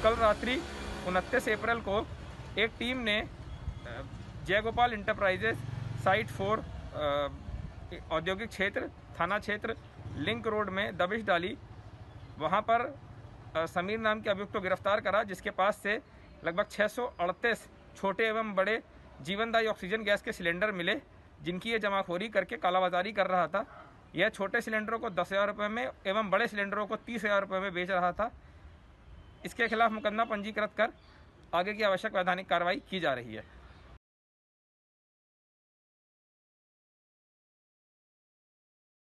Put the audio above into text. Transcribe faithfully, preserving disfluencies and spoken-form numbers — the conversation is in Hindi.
कल रात्रि उनतीस अप्रैल को एक टीम ने जयगोपाल इंटरप्राइजेज साइट फोर औद्योगिक क्षेत्र थाना क्षेत्र लिंक रोड में दबिश डाली। वहां पर समीर नाम के अभियुक्त को गिरफ्तार करा, जिसके पास से लगभग छः सौ अड़तीस छोटे एवं बड़े जीवनदायी ऑक्सीजन गैस के सिलेंडर मिले, जिनकी ये जमाखोरी करके कालाबाजारी कर रहा था। यह छोटे सिलेंडरों को दस हज़ार रुपये में एवं बड़े सिलेंडरों को तीस हज़ार रुपये में बेच रहा था। इसके खिलाफ मुकदमा पंजीकृत कर आगे की आवश्यक वैधानिक कार्रवाई की जा रही है।